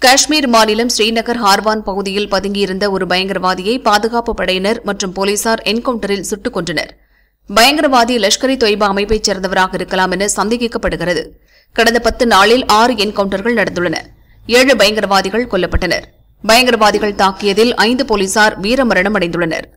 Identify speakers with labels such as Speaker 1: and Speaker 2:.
Speaker 1: காஷ்மீர் மாநிலம் ஸ்ரீநகர் ஹார்வான் பகுதியில் பதுங்கியிருந்த ஒரு பயங்கரவாதியை பாதுகாப்பு படையினர் மற்றும் போலீசார் என்கவுண்டரில் சுட்டுக் கொன்றனர். பயங்கரவாதி லஷ்கர்-இ-தொய்பா அமைப்பைச் சேர்ந்தவராக இருக்கலாம் என சந்தேகிக்கப்படுகிறது. கடந்த 10 நாளில் 6 என்கவுண்டர்கள் நடந்துள்ளன. 7 பயங்கரவாதிகள் கொல்லப்பட்டனர். பயங்கரவாதிகள் தாக்கியதில் 5 போலீசார் வீரமரணம் அடைந்துள்ளனர்.